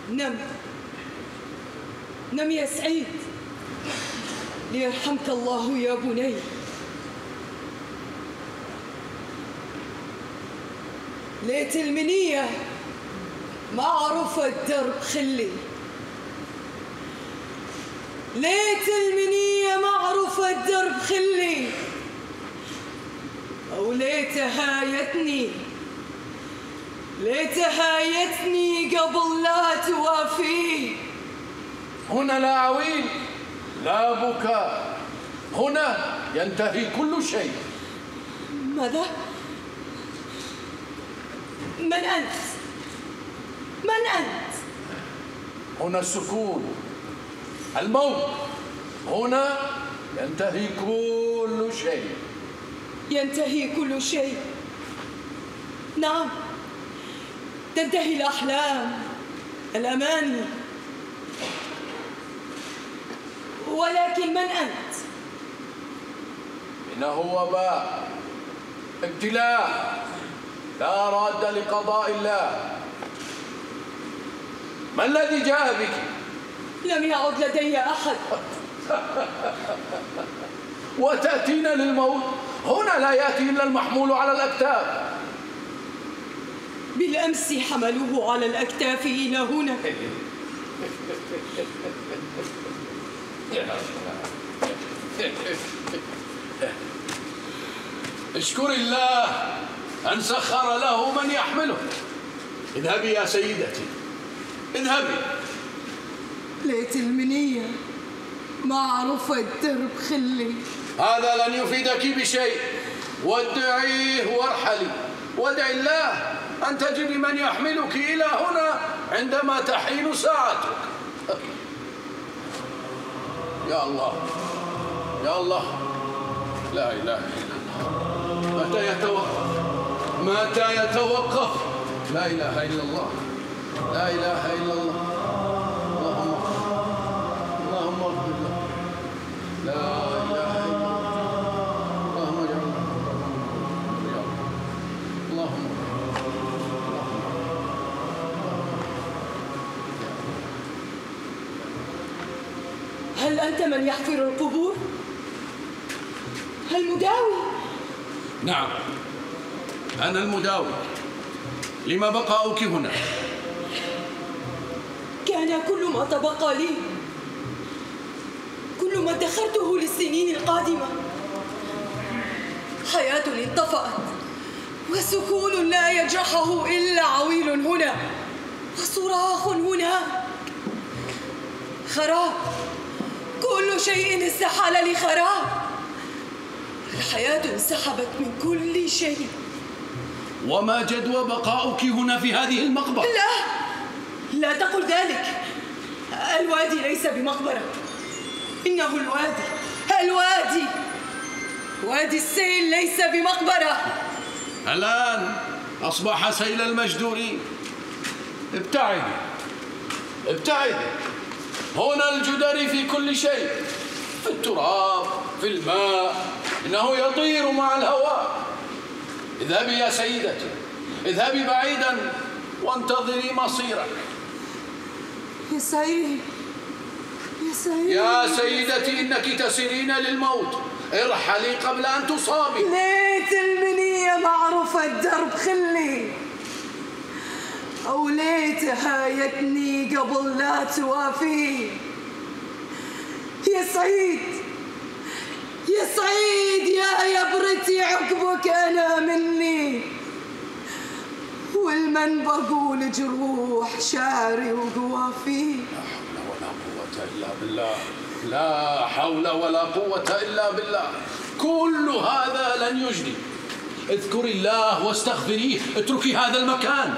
نم نم يا سعيد، ليرحمك الله يا بني. ليت المنية معروف الدرب خلي، ليت المنية معروف الدرب خلي، أو ليتها يتني قبل لا توافيه. هنا لا عويل لا بكاء، هنا ينتهي كل شيء. ماذا؟ من أنت؟ من أنت؟ هنا السكون، الموت، هنا ينتهي كل شيء. ينتهي كل شيء، نعم، تنتهي الأحلام، الأماني، ولكن من أنت؟ إنه وباء، ابتلاء، لا راد لقضاء الله. ما الذي جاء بك؟ لم يعد لدي أحد. وتأتين للموت؟ هنا لا يأتي إلا المحمول على الأكتاف. بالأمس حملوه على الأكتاف إلى هنا. اشكر الله أن سخر له من يحمله. اذهبي يا سيدتي، اذهبي. ليت المنية معروف الدرب خلي. هذا لن يفيدك بشيء، وادعيه وارحلي، وادعي الله أن تجدي من يحملك إلى هنا عندما تحين ساعتك. يا الله يا الله، لا إله إلا الله. متى يتوقف؟ متى يتوقف؟ لا إله إلا الله، لا إله إلا الله. اللهم اغفر له، لا إله إلا الله. اللهم اجعلنا يا رب. اللهم هل أنت من يحفر القبور؟ هل مداوي؟ نعم، أنا المداوي. لما بقاؤك هنا؟ كان كل ما تبقى لي، كل ما ادخرته للسنين القادمة. حياة انطفأت، وسكون لا يجرحه إلا عويل هنا، وصراخ هنا. خراب، كل شيء استحال لخراب. الحياة انسحبت من كل شيء. وما جدوى بقاؤك هنا في هذه المقبرة؟ لا تقل ذلك. الوادي ليس بمقبرة، إنه الوادي وادي السيل ليس بمقبرة. الآن أصبح سيل المجدورين. ابتعدي ابتعدي. هنا الجدري في كل شيء، في التراب، في الماء، إنه يطير مع الهواء. اذهبي يا سيدتي، اذهبي بعيدا وانتظري مصيرك. يا سيد، يا سيد، يا سيدتي، إنك تسيرين للموت. ارحلي قبل أن تصابي. ليت المنية معروف الدرب خلي، أو ليتها يتني قبل لا توافي. يا سعيد، يا سعيد، يا يبرتي عقبك أنا مني، والمن بقول جروح شعري وقوافي. لا حول ولا قوة إلا بالله. كل هذا لن يجدي. اذكري الله واستغفريه. اتركي هذا المكان.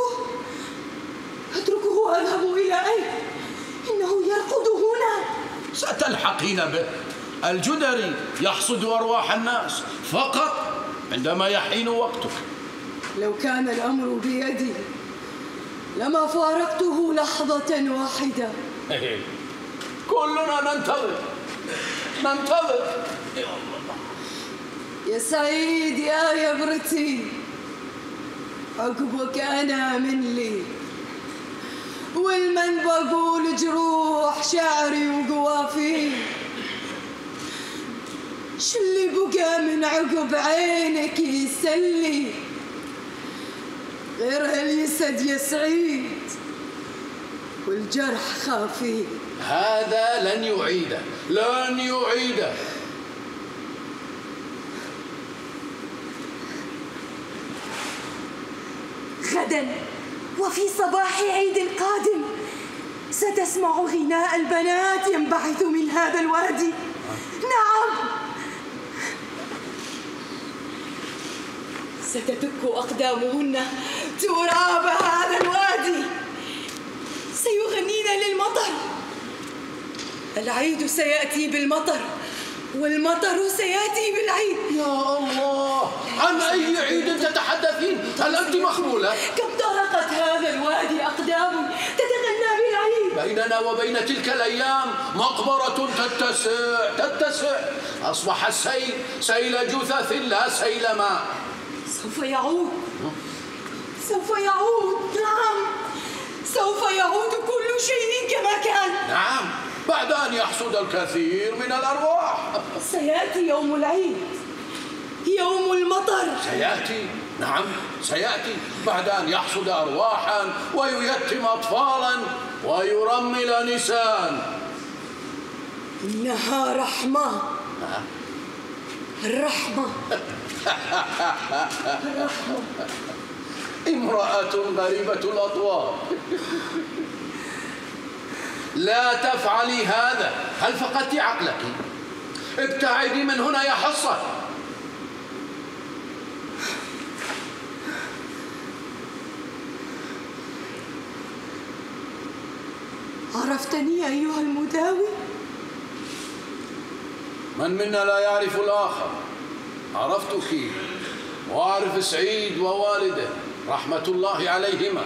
أتركه وأذهب إلى أين؟ إنه يرقد هنا. ستلحقين به. الجدري يحصد أرواح الناس فقط عندما يحين وقتك. لو كان الأمر بيدي لما فارقته لحظة واحدة. كلنا ننتظر. يا سعيد، يا يبرتي، عقبك أنا من لي، والمن بقول جروح شعري وقوافي. شو اللي بقى من عقب عينك يسلي غير هاليسد يا سعيد والجرح خافي. هذا لن يعيده، لن يعيده. غدا وفي صباح عيد قادم ستسمع غناء البنات ينبعث من هذا الوادي. نعم، ستدك أقدامهن تراب هذا الوادي، سيغنين للمطر. العيد سيأتي بالمطر والمطر سيأتي بالعيد. يا الله، عن أي عيد تتحدثين؟ هل أنت مخبولة؟ كم طرقت هذا الوادي أقدام تتغنى بالعيد. بيننا وبين تلك الأيام مقبرة تتسع. أصبح السيل سيل جثث لا سيل ماء. سوف يعود، سوف يعود. نعم، سوف يعود كل شيء كما كان. نعم، بعد أن يحصد الكثير من الأرواح. سيأتي يوم العيد، يوم المطر. سيأتي، نعم سيأتي بعد أن يحصد أرواحا وييتم أطفالا ويرمل نساء. إنها رحمة. الرحمة. الرحمة. امرأة غريبة الأطوار. لا تفعلي هذا، هل فقدت عقلك؟ ابتعدي من هنا يا حصة. عرفتني أيها المداوي؟ من منا لا يعرف الآخر؟ عرفتك وأعرف سعيد ووالده رحمة الله عليهما.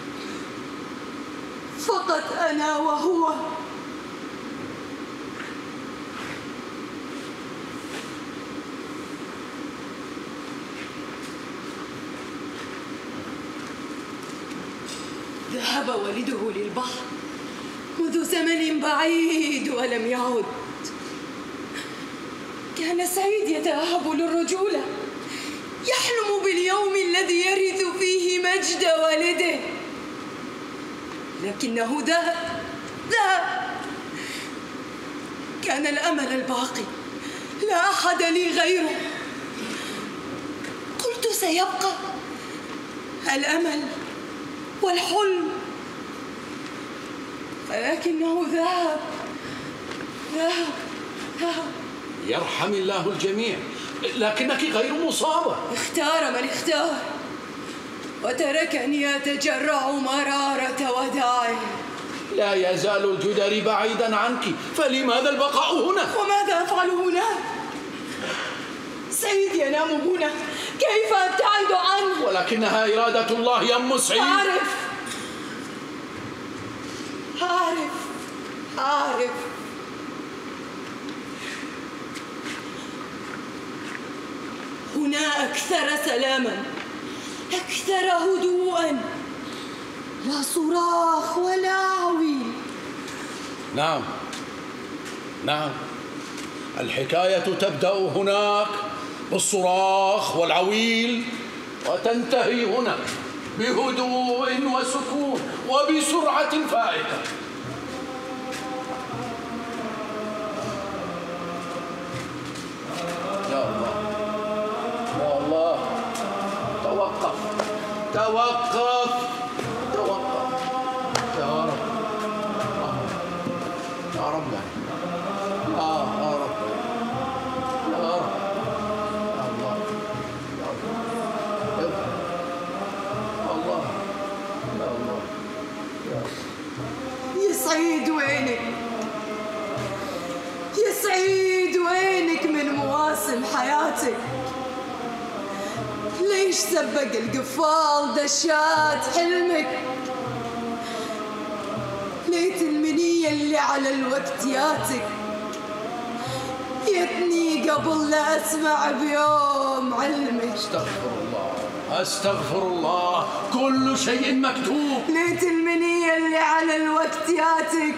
فقط أنا وهو. ذهب والده للبحر منذ زمن بعيد ولم يعد. كان سعيد يتأهب للرجولة، يحلم باليوم الذي يرث فيه مجد والده، لكنه ذهب. كان الأمل الباقي، لا أحد لي غيره. قلت سيبقى الأمل والحلم، ولكنه ذهب. يرحم الله الجميع، لكنك غير مصابة. اختار من اختار وتركني أتجرع مرارة وداعه. لا يزال الجدري بعيدا عنك، فلماذا البقاء هنا؟ وماذا أفعل هنا؟ سعيد ينام هنا، كيف أبتعد عنه؟ ولكنها إرادة الله يا أم سعيد. أعرف. هنا أكثر سلاما، أكثر هدوءا، لا صراخ ولا عويل. نعم، الحكاية تبدأ هناك بالصراخ والعويل وتنتهي هنا بهدوء وسكون وبسرعة فائقة. يا الله، توقف يا رب، يا رب يا سعيد وينك من مواسم حياتك؟ ليش سبق القفال دشات حلمك؟ ليت المنية اللي على الوقت ياتك، يتني قبل لا أسمع بيوم علمك. أستغفر الله، وكل شيء مكتوب. ليت المنية اللي على الوقت ياتك،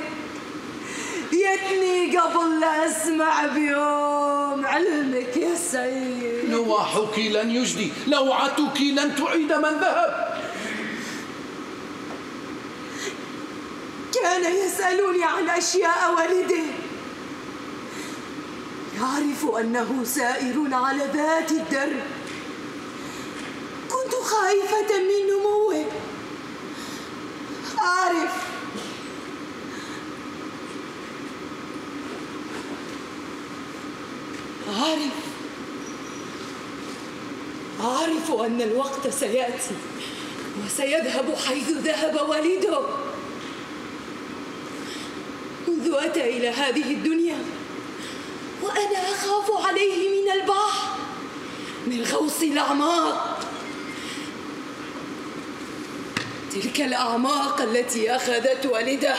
يتني قبل لا أسمع بيوم علمك يا سيد. نواحك لن يجدي، لوعتك لن تعيد من ذهب. كان يسألني عن أشياء والده، يعرف أنه سائر على ذات الدرب. كنت خائفة من نموه. أعرف أن الوقت سيأتي وسيذهب حيث ذهب والده. منذ أتى إلى هذه الدنيا وأنا أخاف عليه من البحر، من غوص الأعماق، تلك الأعماق التي أخذت والده.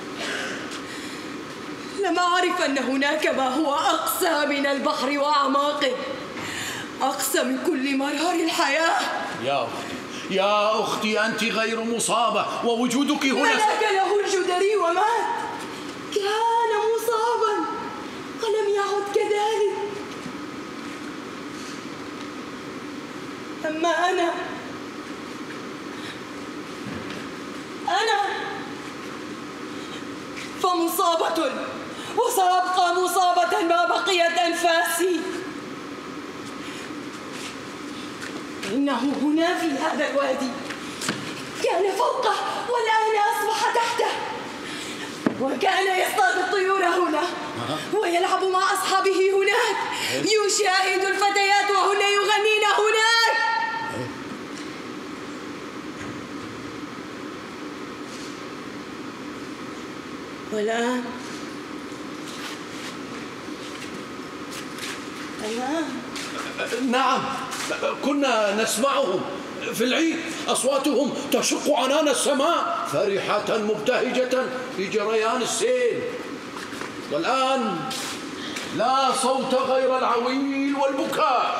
لم أعرف أن هناك ما هو أقسى من البحر وأعماقه، أقسى من كل مرار الحياة. يا أختي أنت غير مصابة، ووجودك هنا ملك له الجدري ومات. كان مصابا ولم يعد كذلك. أما أنا فمصابة، وسأبقى مصابة ما بقيت أنفاسي. إنه هنا في هذا الوادي، كان فوقه والآن أصبح تحته، وكان يصطاد الطيور هنا ويلعب مع أصحابه هناك، يشاهد الفتيات وهن يغنين هناك. والآن نعم، كنا نسمعهم في العيد، أصواتهم تشق عنان السماء فرحة مبتهجة بجريان السيل. والآن لا صوت غير العويل والبكاء.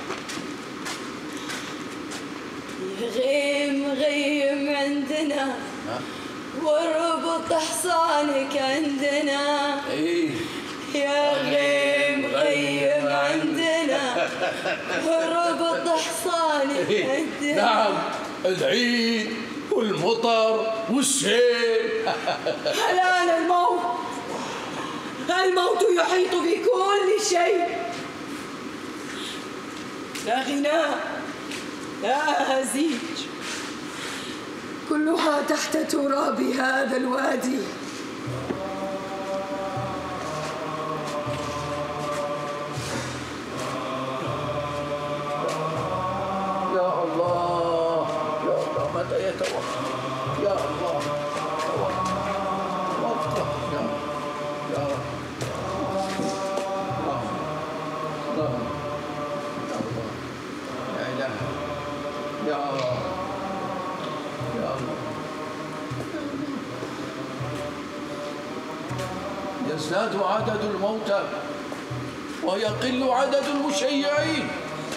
غيم عندنا، واربط حصانك عندنا. يا غيم عندنا، واربط حصانك عندنا. نعم، العيد والمطر والسيل. الآن الموت يحيط بكل شيء. لا غناء، لا هزيج، كلها تحت تراب هذا الوادي. يا الله، متى يتوقف؟ يا الله، توقف يا رب. يا إله، يا الله، يا الله. يزداد عدد الموتى ويقل عدد المشيعين.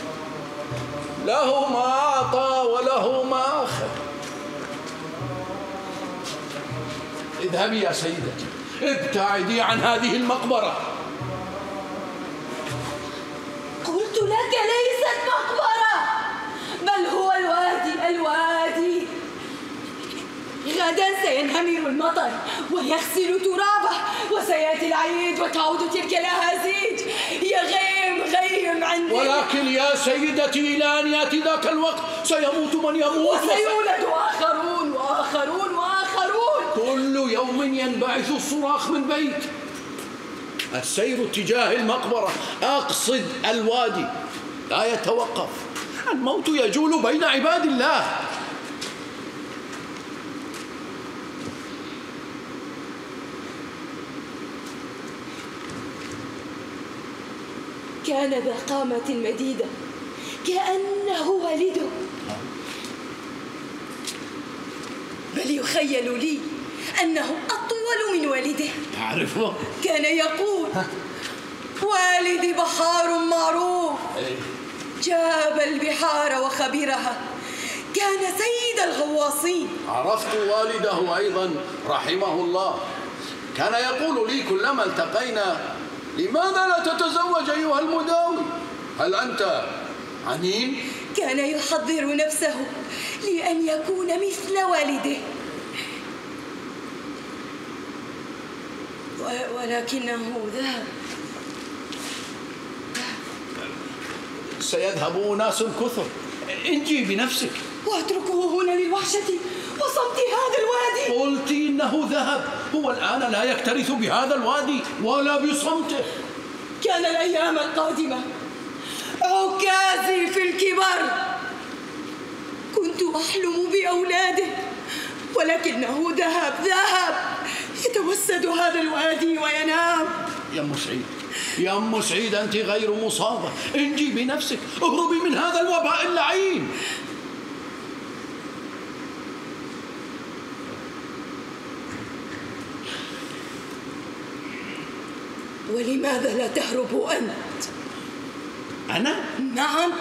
له ما أعطى وله ما أخذ. اذهبي يا سيدتي، ابتعدي عن هذه المقبرة. قلت لك ليست مقبرة، بل هو الوادي. غدا سينهمر المطر ويغسل ترابه، وسيأتي العيد وتعود تلك الأهازيج. يا غيم عندي. ولكن يا سيدتي إلى أن يأتي ذاك الوقت سيموت من يموت، وسيولد آخرون. كل يوم ينبعث الصراخ من بيت. السير اتجاه المقبرة، أقصد الوادي، لا يتوقف. الموت يجول بين عباد الله. كان ذا قامة مديدة كأنه والده، بل يخيل لي أنه أطول من والده. تعرفه؟ كان يقول: والدي بحار معروف، جاب البحار وخبرها، كان سيد الغواصين. عرفت والده أيضا رحمه الله، كان يقول لي كلما التقينا: لماذا لا تتزوج أيها المداوي؟ هل أنت عنين؟ كان يحضر نفسه لأن يكون مثل والده، ولكنه ذهب. سيذهب أناس كثر، انجي بنفسك. واتركه هنا للوحشة وصمت هذا الوادي. قلت إنه ذهب، هو الآن لا يكترث بهذا الوادي ولا بصمته. كان الأيام القادمة عكازي في الكبر، كنت أحلم بأولاده، ولكنه ذهب يتوسد هذا الوادي وينام. يا أم سعيد، يا أم سعيد، أنت غير مصابة، انجي بنفسك، اهربي من هذا الوباء اللعين. ولماذا لا تهرب أنت؟ أنا؟ نعم،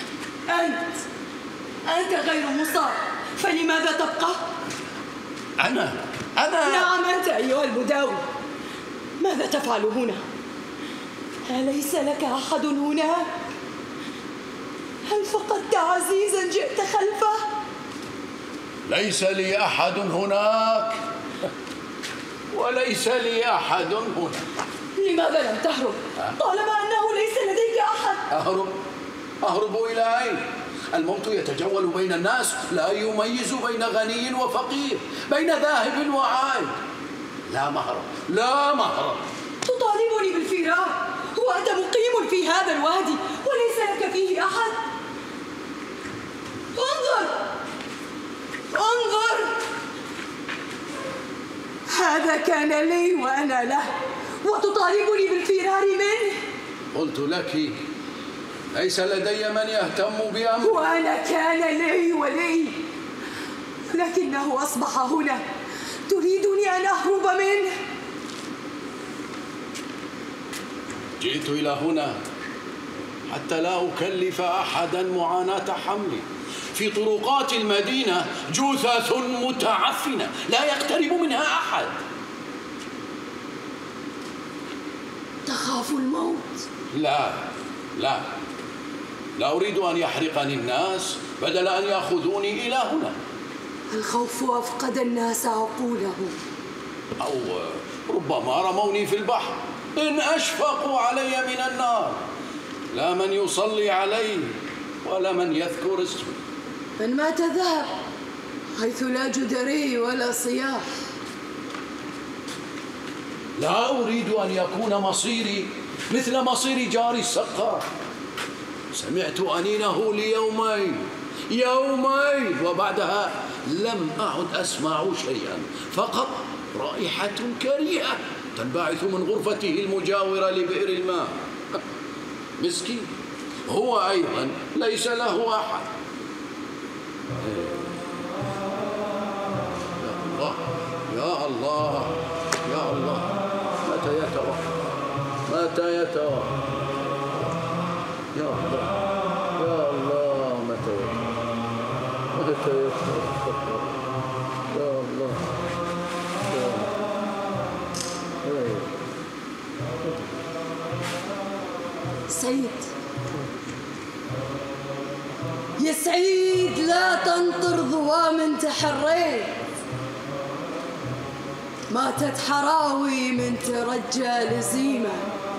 أنت غير مصاب، فلماذا تبقى؟ أنا نعم، أنت أيها المداوي. ماذا تفعل هنا؟ أليس لك أحد هناك؟ هل فقدت عزيزا جئت خلفه؟ ليس لي أحد هناك، وليس لي أحد هنا. لماذا لم تهرب طالما أنه ليس لديك أحد؟ أهرب إلى أين؟ الموت يتجول بين الناس، لا يميز بين غني وفقير، بين ذاهب وعائد. لا مهرب. تطالبني بالفرار وأنت مقيم في هذا الوادي وليس لك فيه أحد. انظر، هذا كان لي وأنا له، وتطالبني بالفرار منه. قلت لك ليس لدي من يهتم بأمري. وأنا كان لي ولي، لكنه أصبح هنا، تريدني أن أهرب منه. جئت إلى هنا حتى لا أكلف أحدا معاناة حملي. في طرقات المدينة جثث متعفنة لا يقترب منها أحد. تخاف الموت؟ لا أريد أن يحرقني الناس بدل أن يأخذوني إلى هنا. الخوف أفقد الناس عقولهم. أو ربما رموني في البحر إن أشفقوا علي من النار. لا من يصلي علي ولا من يذكر اسمي. من مات ذهب حيث لا جدري ولا صياح. لا أريد أن يكون مصيري مثل مصير جاري السقا. سمعت أنينه ليومين وبعدها لم أعد أسمع شيئا، فقط رائحة كريهة تنبعث من غرفته المجاورة لبئر الماء. مسكين، هو أيضا ليس له أحد. يا الله متى يتوقف يا الله متى يتوقف يا الله. سيد، يا سعيد، لا تنطر ظوام تحريت. ماتت حراوي من ترجى لزيمة.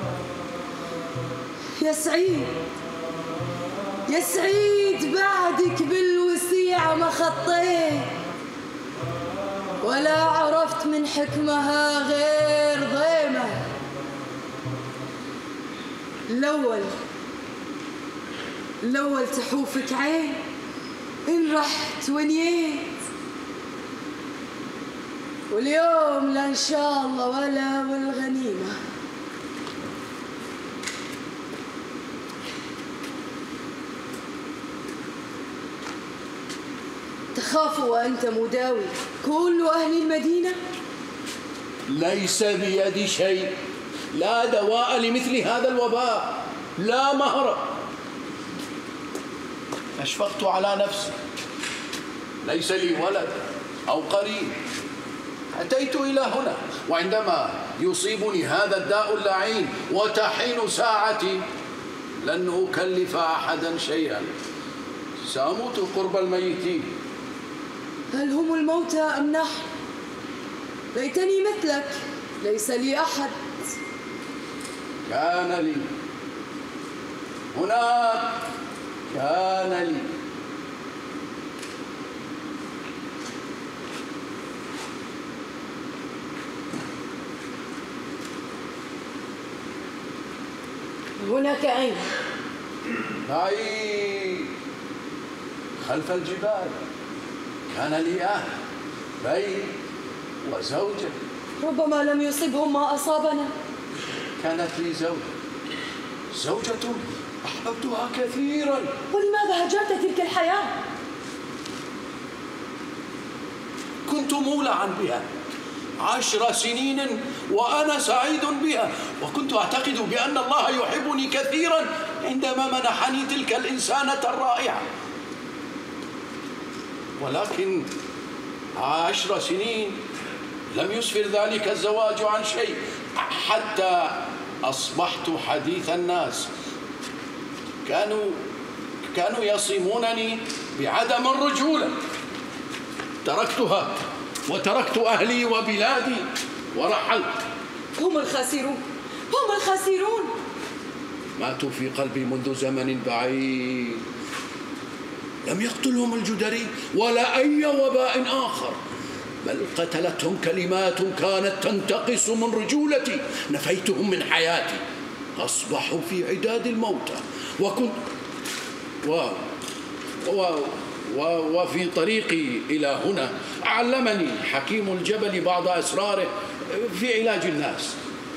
يا سعيد، بعدك بالوسيعة ما خطيت، ولا عرفت من حكمها غير ضيمة. الأول تحوفك عين إن رحت ونيت، واليوم لا إن شاء الله ولا والغنيمة. تخاف وأنت مداوي كل أهل المدينة؟ ليس بيدي شيء، لا دواء لمثل هذا الوباء، لا مهرب. أشفقت على نفسي ليس لي ولد أو قريب. أتيت إلى هنا، وعندما يصيبني هذا الداء اللعين وتحين ساعتي لن أكلف أحدا شيئا، سأموت قرب الميتين. هل هم الموتى أم نحن؟ ليتني مثلك، ليس لي أحد. كان لي هناك، كان لي. هناك أين؟ بعيد خلف الجبال. كان لي أهل، بيت وزوجة. ربما لم يصبهم ما أصابنا. كانت لي زوجة أحببتها كثيرا. ولماذا هجرت تلك الحياة؟ كنت مولعا بها 10 سنين وأنا سعيد بها، وكنت أعتقد بأن الله يحبني كثيرا عندما منحني تلك الإنسانة الرائعة. ولكن 10 سنين لم يسفر ذلك الزواج عن شيء، حتى أصبحت حديث الناس. كانوا يصمونني بعدم الرجولة. تركتها وتركت أهلي وبلادي ورحلت. هم الخاسرون، هم الخاسرون. ماتوا في قلبي منذ زمن بعيد. لم يقتلهم الجدري ولا أي وباء آخر، بل قتلتهم كلمات كانت تنتقص من رجولتي. نفيتهم من حياتي، أصبحوا في عداد الموتى. وفي طريقي إلى هنا علمني حكيم الجبل بعض أسراره في علاج الناس.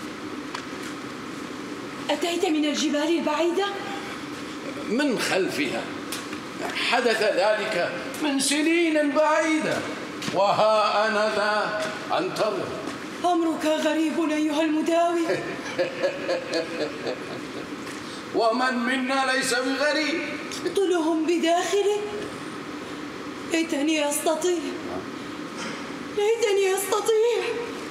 أتيت من الجبال البعيدة؟ من خلفها. حدث ذلك من سنين بعيدة، وها أنا ذا أنتظر. أمرك غريب أيها المداوي. ومن منا ليس بغريب. اقتلهم بداخلك. ليتني أستطيع، ليتني أستطيع.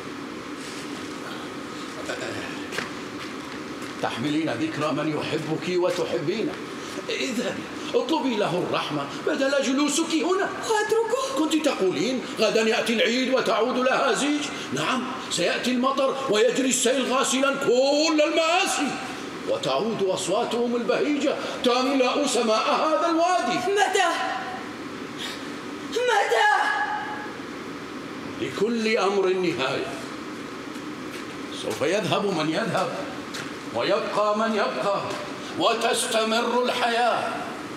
تحملين ذكرى من يحبك وتحبينه. اذهبي اطلبي له الرحمة بدل جلوسك هنا. وأتركه؟ كنت تقولين غدا يأتي العيد وتعود الأهازيج. نعم، سيأتي المطر ويجري السيل غاسلا كل المآسي، وتعود أصواتهم البهيجة تملأ سماء هذا الوادي. متى؟ متى؟ لكل أمر نهاية. سوف يذهب من يذهب ويبقى من يبقى، وتستمر الحياة.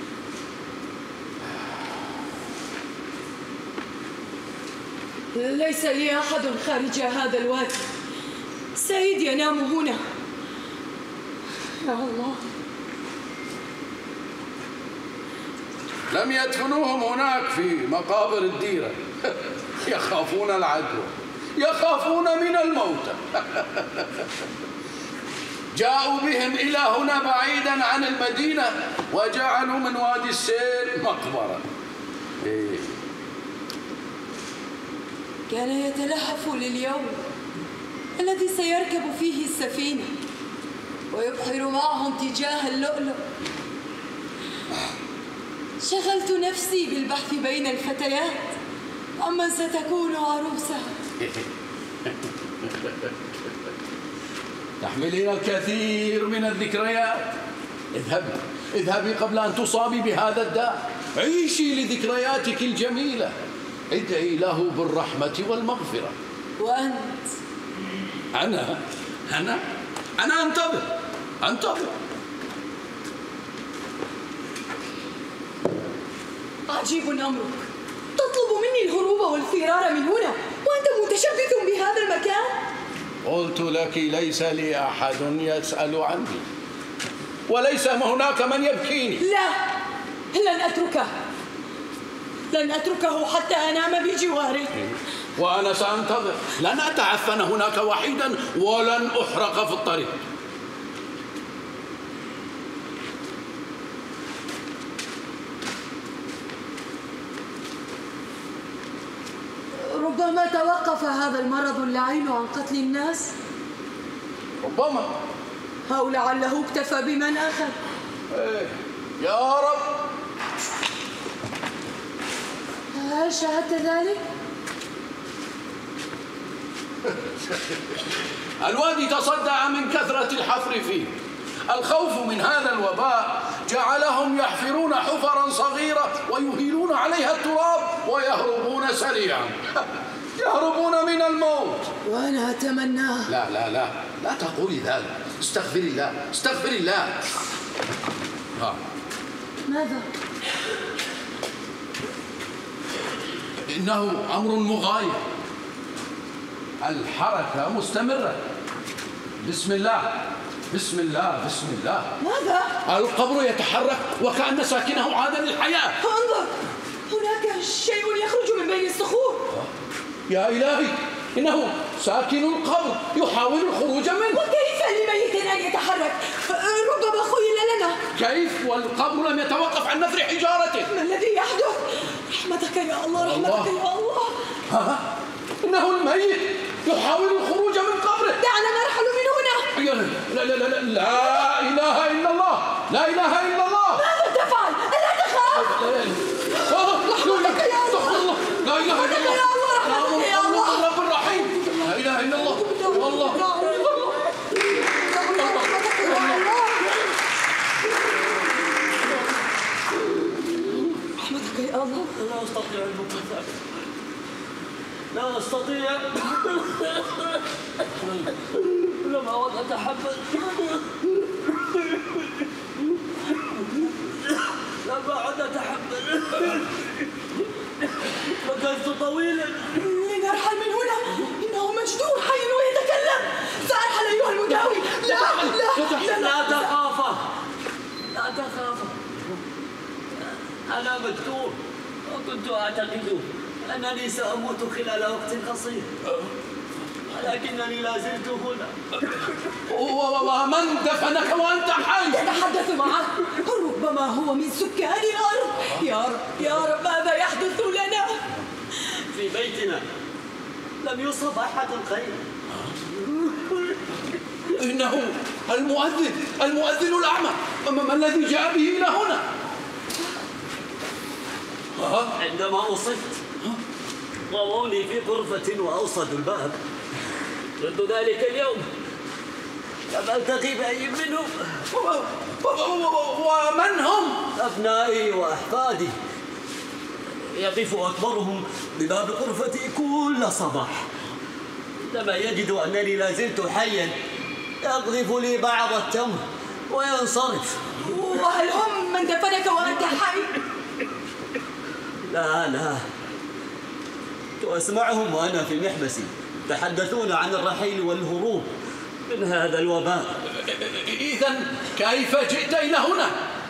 ليس لي أحد خارج هذا الوادي. سعيد ينام هنا. يا الله. لم يدفنوهم هناك في مقابر الديرة. يخافون العدوى، يخافون من الموتى. جاءوا بهم إلى هنا بعيدا عن المدينة، وجعلوا من وادي السيل مقبرة. كان يتلهف لليوم الذي سيركب فيه السفينة ويبحر معهم تجاه اللؤلؤ. شغلت نفسي بالبحث بين الفتيات عمن ستكون عروسها. تحملين الكثير من الذكريات. اذهبي قبل أن تصابي بهذا الداء. عيشي لذكرياتك الجميلة. ادعي له بالرحمة والمغفرة. وأنت؟ أنا أنتظر. عجيب أمرك، تطلب مني الهروب والفرار من هنا وأنت متشبث بهذا المكان. قلت لك ليس لي أحد يسأل عني، وليس هناك من يبكيني. لا، لن أتركه حتى أنام بجواره. وأنا سأنتظر. لن أتعفن هناك وحيدا ولن أحرق في الطريق. ربما توقف هذا المرض اللعين عن قتل الناس. ربما. أو لعله اكتفى بمن أخذ. يا رب. هل شاهدت ذلك؟ الوادي تصدع من كثرة الحفر فيه. الخوف من هذا الوباء جعلهم يحفرون حفرا صغيرة ويهيلون عليها التراب ويهربون سريعا. يهربون من الموت. وأنا أتمناه. لا لا لا لا تقولي ذلك. استغفر الله استغفر الله. ماذا؟ إنه أمر مغاير. الحركة مستمرة. بسم الله بسم الله بسم الله. ماذا؟ القبر يتحرك وكأن ساكنه عاد للحياة. انظر، هناك شيء يخرج من بين الصخور. يا إلهي، إنه ساكن القبر يحاول الخروج منه. وكيف لميت أن يتحرك؟ ربما خيل لنا. كيف والقبر لم يتوقف عن نثر حجارته؟ ما الذي يحدث؟ رحمتك يا الله رحمتك يا الله. إنه الميت يحاول الخروج من قبره. دعنا نرحل من هنا. لا لا لا لا لا إله إلا الله لا إله إلا الله. ماذا تفعل؟ ألا تخاف؟ رحمتك يا الله. لا إله إلا الله. رحمتك يا الله. الرب الرحيم. لا إله إلا الله. والله رحمتك يا الله. لا أستطيع المكافأة. لا أستطيع. لم أعد أتحمل. لم أعد أتحمل. مكثت طويلا. لنرحل من هنا. إنه مجنون حي ويتكلم. سأرحل أيها المداوي. لا تخافا. لا تخافا. أنا مجنون وكنت أعتقد أنني سأموت خلال وقت قصير، ولكنني لا زلت هنا. ومن دفنك وأنت حي؟ تتحدث معه. ربما هو من سكان الأرض. يا رب يا رب ماذا يحدث لنا؟ في بيتنا لم يصب أحد خير. إنه المؤذن الأعمى. ما الذي جاء به إلى هنا؟ عندما أصبت ضموني في غرفة وأوصدوا الباب. منذ ذلك اليوم لم ألتقي بأي منهم. ومن هم؟ أبنائي وأحفادي. يقف أكبرهم بباب غرفتي كل صباح. لما يجد أنني لا زلت حيا يقذف لي بعض التمر وينصرف. وهل هم من دفنك وأنت حي؟ لا أسمعهم وأنا في محبسي يتحدثون عن الرحيل والهروب من هذا الوباء. إذن كيف جئت إلى هنا؟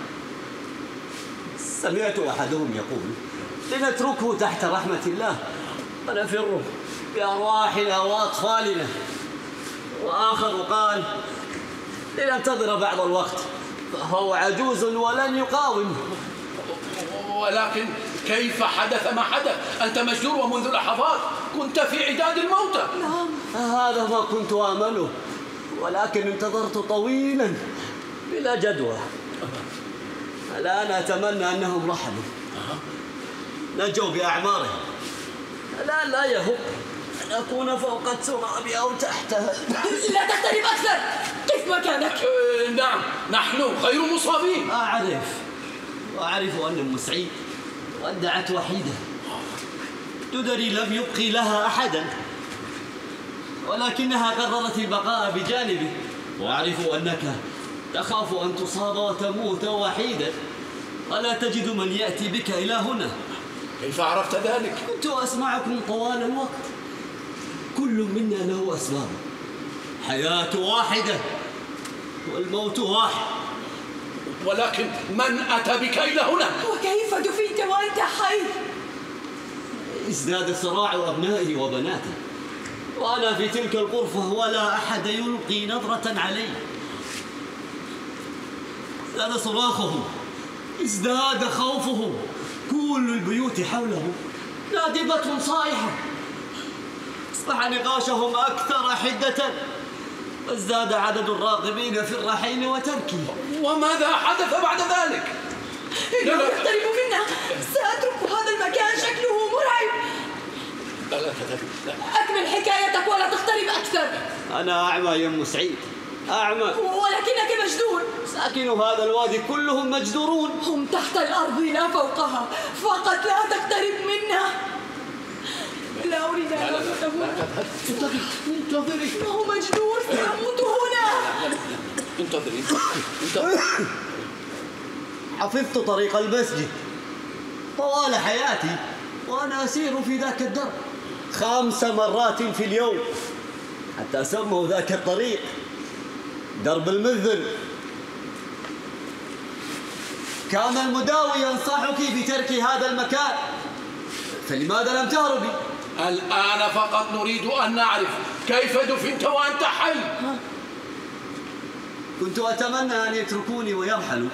سمعت أحدهم يقول لنتركه تحت رحمة الله ونفر بأرواحنا وأطفالنا، وآخر قال لننتظر بعض الوقت فهو عجوز ولن يقاوم. ولكن كيف حدث ما حدث؟ أنت مجدور ومنذ لحظات كنت في عداد الموتى. نعم. هذا ما كنت آمله، ولكن انتظرت طويلا بلا جدوى. الآن أتمنى أنهم رحلوا نجوا بأعمارهم. الآن لا يهب أن أكون فوق التراب أو تحتها. لا تقترب أكثر. كيف مكانك؟ نعم نحن غير مصابين. أعرف أن أم سعيد ودعت وحيدة. تدري لم يبقي لها أحدا، ولكنها قررت البقاء بجانبي. وأعرف أنك تخاف أن تصاب وتموت وحيدا ولا تجد من يأتي بك إلى هنا. كيف عرفت ذلك؟ كنت أسمعكم طوال الوقت. كل منا له أسباب. حياة واحدة والموت واحد. ولكن من أتى بك إلى هنا؟ وكيف دفنت وأنت حي؟ ازداد صراع أبنائي وبناتي، وأنا في تلك الغرفة ولا أحد يلقي نظرة علي. ازداد صراخهم، ازداد خوفهم. كل البيوت حولهم نادبة صائحة. أصبح نقاشهم أكثر حدة، وازداد عدد الراغبين في الرحيل وتركه. وماذا حدث بعد ذلك؟ إنهم يقتربوا منا، سأترك هذا المكان، شكله مرعب. أكمل حكايتك ولا تقترب أكثر. أنا أعمى يا أم سعيد، أعمى. ولكنك مجدور. ساكنو هذا الوادي كلهم مجدورون. هم تحت الأرض لا فوقها، فقط لا تقترب منا. لا أريد أن أموت هنا. انتظري. إنه مجدور، سأموت هنا. انتظري. حفظت طريق المسجد طوال حياتي وأنا أسير في ذاك الدرب 5 مرات في اليوم، حتى سموا ذاك الطريق درب المذل. كان المداوي ينصحك بترك هذا المكان، فلماذا لم تهربي؟ الآن فقط نريد أن نعرف كيف دفنت وأنت حي. كنت أتمنى أن يتركوني ويرحلوا،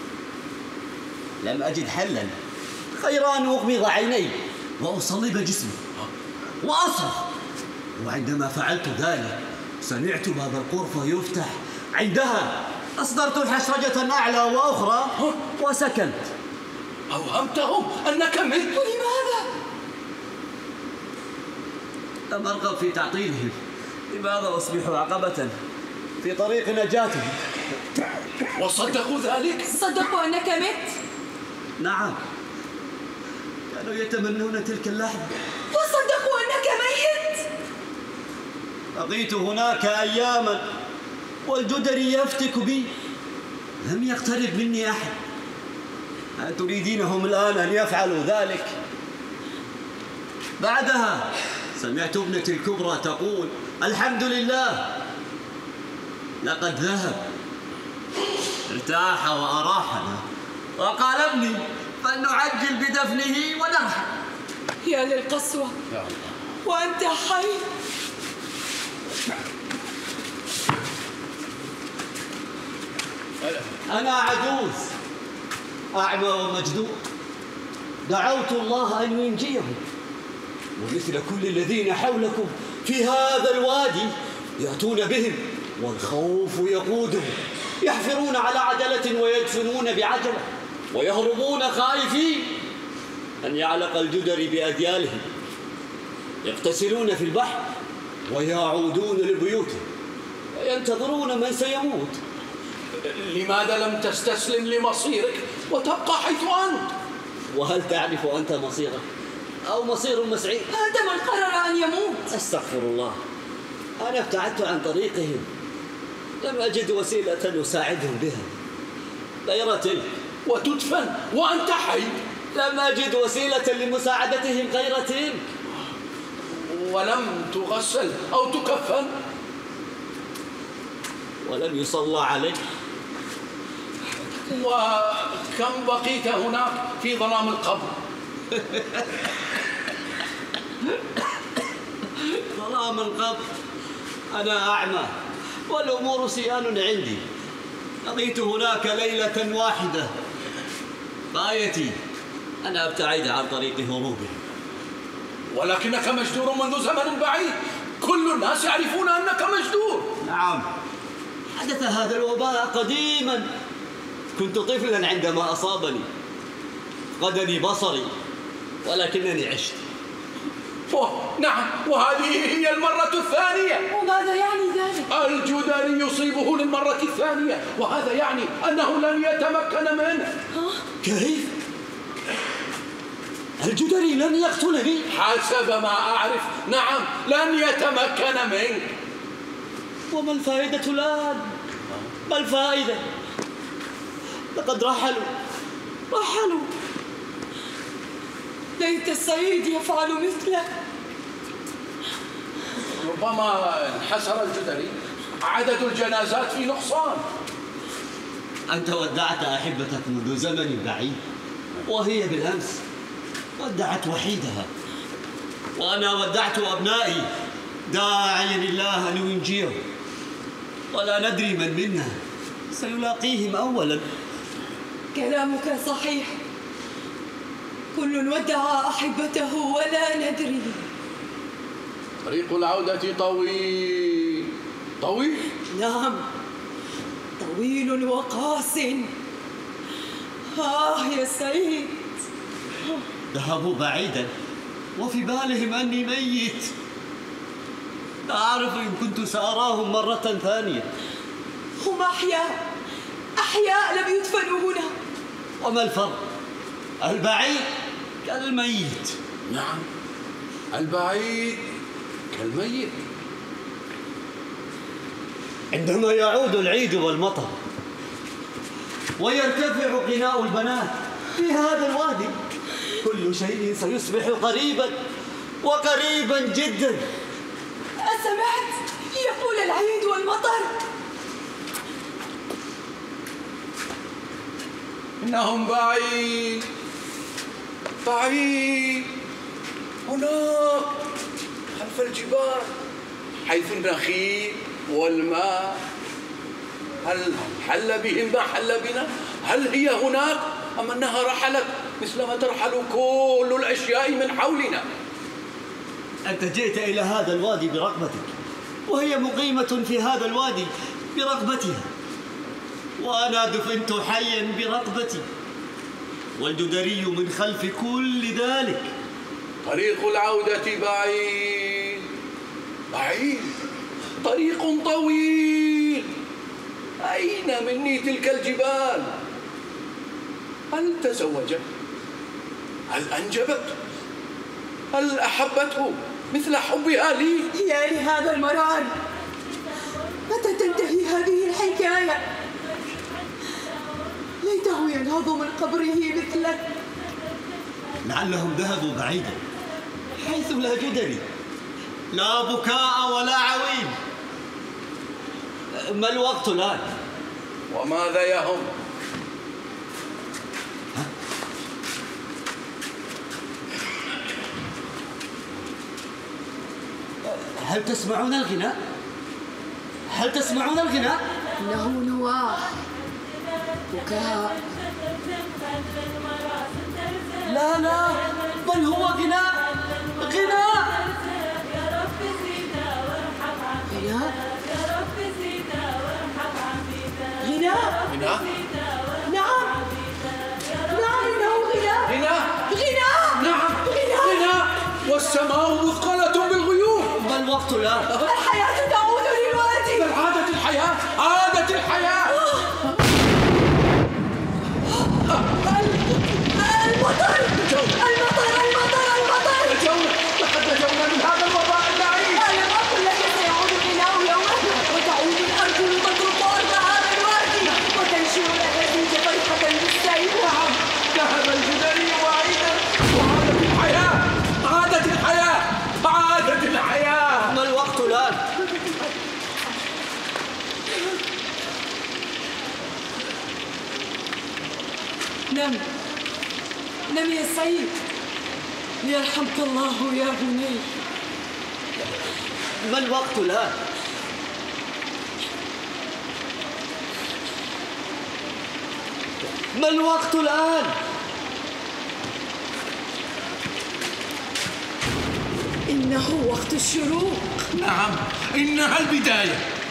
لم أجد حلا غير أن أغمض عيني وأصلب جسمي وأصرخ. وعندما فعلت ذلك سمعت باب الغرفة يفتح، عندها أصدرت حشرجة أعلى وأخرى وسكنت. أوهمتهم أنك مت. ولماذا؟ لم أرغب في تعطيلهم، لماذا أصبح عقبة في طريق نجاتهم؟ وصدقوا ذلك؟ صدقوا أنك مت؟ نعم، كانوا يتمنون تلك اللحظة. وصدقوا أنك ميت؟ بقيت هناك أياما والجدري يفتك بي، لم يقترب مني أحد. هل تريدينهم الآن أن يفعلوا ذلك؟ بعدها سمعت ابنتي الكبرى تقول: الحمد لله، لقد ذهب، ارتاح وأراحنا. وقال ابني: فلنعجل بدفنه ونرحل. يا للقسوة، وأنت حي. أنا عجوز أعمى ومجدور، دعوت الله أن ينجيهم، ومثل كل الذين حولكم في هذا الوادي يأتون بهم والخوف يقودهم، يحفرون على عجلة ويدفنون بعجلة، ويهربون خائفين أن يعلق الجدري بأذيالهم، يغتسلون في البحر ويعودون لبيوتهم وينتظرون من سيموت. لماذا لم تستسلم لمصيرك وتبقى حيث أنت؟ وهل تعرف أنت مصيرك أو مصير مسعيد؟ أنت من قرر أن يموت. أستغفر الله، أنا ابتعدت عن طريقهم، لم أجد وسيلة أساعدهم بها غير تلك. وتدفن وأنت حي؟ لم أجد وسيلة لمساعدتهم غير تلك. ولم تغسل أو تكفن؟ ولم يصلى عليك. وكم بقيت هناك في ظلام القبر؟ ظلام القبر، أنا أعمى والأمور سيان عندي. بقيت هناك ليلة واحدة، غايتي أن أبتعد عن طريق هروبي. ولكنك مجدور منذ زمن بعيد، كل الناس يعرفون أنك مجدور. نعم، حدث هذا الوباء قديما، كنت طفلا عندما أصابني، فقدني بصري، ولكنني عشت. نعم، وهذه هي المرة الثانية. وماذا يعني ذلك؟ الجدري يصيبه للمرة الثانية، وهذا يعني أنه لن يتمكن منه. كيف؟ الجدري لن يقتلني؟ حسب ما أعرف نعم، لن يتمكن منك. وما الفائدة الآن؟ ما الفائدة؟ لقد رحلوا. ليت الصيد يفعل مثله. ربما انحسر الجدري، عدد الجنازات في نقصان. أنت ودعت أحبتك منذ زمن بعيد، وهي بالأمس ودعت وحيدها، وأنا ودعت أبنائي داعيا الله أن ينجيهم، ولا ندري من منا سيلاقيهم أولا. كلامك صحيح، كل ودع أحبته ولا ندري. طريق العودة طويل طويل. نعم، طويل وقاس. يا سيد. ذهبوا بعيدا وفي بالهم أني ميت. لا أعرف إن كنت سأراهم مرة ثانية. هم أحياء لم يدفنوا هنا. وما الفرق؟ البعيد كالميت. نعم، البعيد كالميت. عندما يعود العيد والمطر ويرتفع غناء البنات في هذا الوادي، كل شيء سيصبح قريبا وقريبا جدا. أسمعت؟ يقول العيد والمطر. إنهم بعيد بعيد، هناك خلف الجبال حيث النخيل والماء. هل حل بهم ما حل بنا؟ هل هي هناك أم أنها رحلت مثلما ترحل كل الأشياء من حولنا؟ أنت جئت إلى هذا الوادي برغبتك، وهي مقيمة في هذا الوادي برغبتها، وأنا دفنت حيا برغبتي، والجدري من خلف كل ذلك. طريق العودة بعيد بعيد، طريق طويل. أين مني تلك الجبال؟ هل تزوجت؟ هل أنجبت؟ هل أحبته مثل حبها لي؟ يا لهذا المرار، متى تنتهي هذه الحكاية؟ ليته ينهض من قبره مثلك. لعلهم ذهبوا بعيدا حيث لا جدري، لا بكاء ولا عويل. ما الوقت الآن؟ وماذا يهم؟ هل تسمعون الغناء؟ هل تسمعون الغناء؟ إنه نواح، بكاء. لا لا، بل هو غناء غناء. غناء؟ غناء؟ غناء؟ نعم نعم، إنه غناء. غناء؟ غناء؟ نعم، غناء. والسماء مثقلة بالغيوم. ما الوقت الآن؟ الحياة تعود للوادي. عادت الحياة، عادت الحياة. المطر المطر المطر المطر. نجونا، لقد نجونا من هذا الوباء اللعين. ألم أقل لك سيعود الغناء يوما، وتعود الأرجل تطرق أرض هذا الوادي، وتنشر الأهازيج فرحة بالسيف. نعم، ذهب الجدري وعيدا، وعادت الحياة، عادت الحياة، عادت الحياة. ما الوقت الآن؟ نم نم يا سيد، يرحمك الله يا بني. ما الوقت الآن؟ ما الوقت الآن؟ إنه وقت الشروق. نعم، إنها البداية.